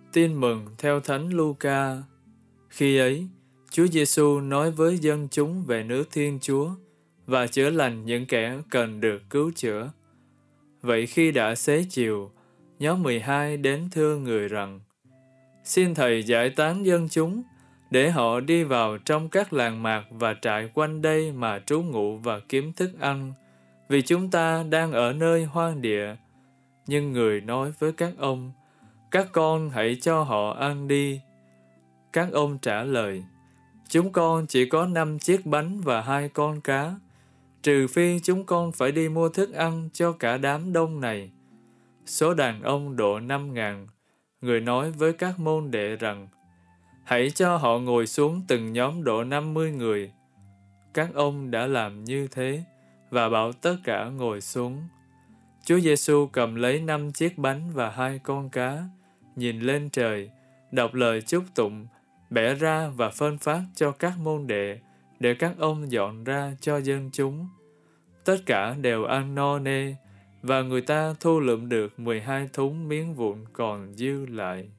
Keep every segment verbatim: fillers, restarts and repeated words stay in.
Tin mừng theo Thánh Luca. Khi ấy, Chúa Giêsu nói với dân chúng về nước Thiên Chúa và chữa lành những kẻ cần được cứu chữa. Vậy khi đã xế chiều, nhóm mười hai đến thưa người rằng: Xin Thầy giải tán dân chúng, để họ đi vào trong các làng mạc và trại quanh đây mà trú ngụ và kiếm thức ăn, vì chúng ta đang ở nơi hoang địa. Nhưng người nói với các ông: Các con hãy cho họ ăn đi. Các ông trả lời: Chúng con chỉ có năm chiếc bánh và hai con cá, trừ phi chúng con phải đi mua thức ăn cho cả đám đông này. Số đàn ông độ năm ngàn. Người nói với các môn đệ rằng: Hãy cho họ ngồi xuống từng nhóm độ năm mươi người. Các ông đã làm như thế và bảo tất cả ngồi xuống. Chúa Giêsu cầm lấy năm chiếc bánh và hai con cá, nhìn lên trời, đọc lời chúc tụng, bẻ ra và phân phát cho các môn đệ, để các ông dọn ra cho dân chúng. Tất cả đều ăn no nê, và người ta thu lượm được mười hai thúng miếng vụn còn dư lại.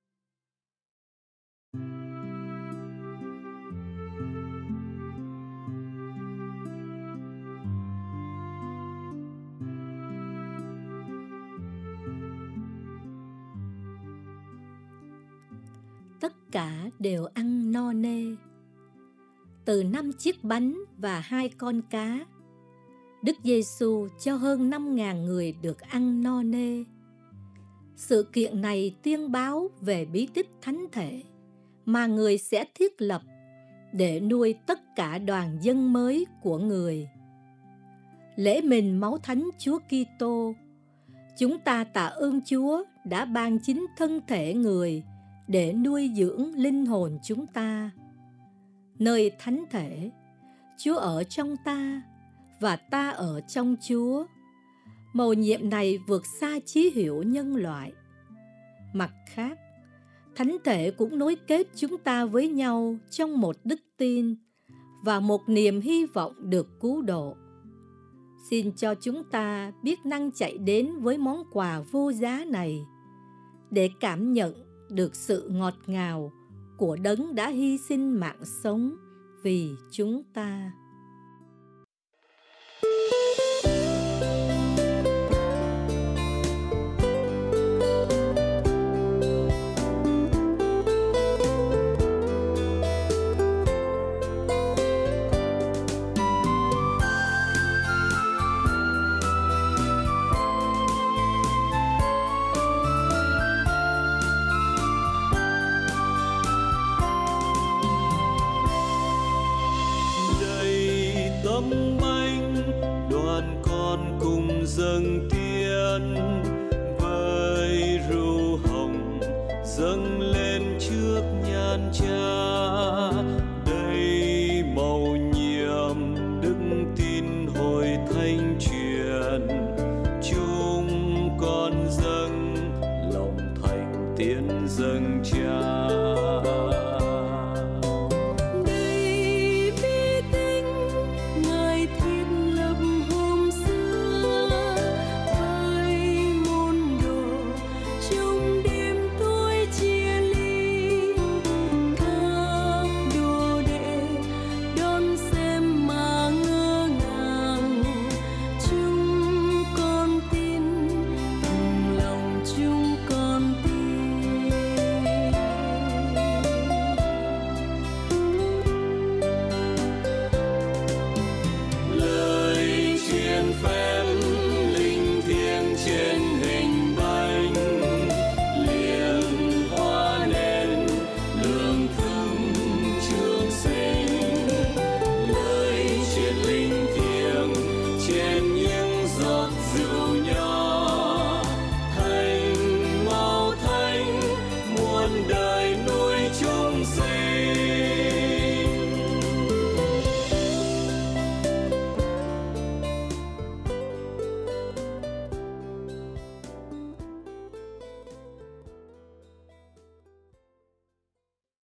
Tất cả đều ăn no nê. Từ năm chiếc bánh và hai con cá, Đức Giêsu cho hơn năm ngàn người được ăn no nê. Sự kiện này tuyên báo về bí tích thánh thể mà người sẽ thiết lập để nuôi tất cả đoàn dân mới của người. Lễ mình máu thánh Chúa Kitô, chúng ta tạ ơn Chúa đã ban chính thân thể người để nuôi dưỡng linh hồn chúng ta. Nơi thánh thể, Chúa ở trong ta và ta ở trong Chúa. Mầu nhiệm này vượt xa trí hiểu nhân loại. Mặt khác, thánh thể cũng nối kết chúng ta với nhau trong một đức tin và một niềm hy vọng được cứu độ. Xin cho chúng ta biết năng chạy đến với món quà vô giá này để cảm nhận được sự ngọt ngào của Đấng đã hy sinh mạng sống vì chúng ta. Tâm anh đoàn con cùng dâng tiên, với rượu hồng dâng lên trước nhan Cha. Đây mầu nhiệm đức tin hội thánh truyền, chúng con dâng lòng thành tiến dâng Cha.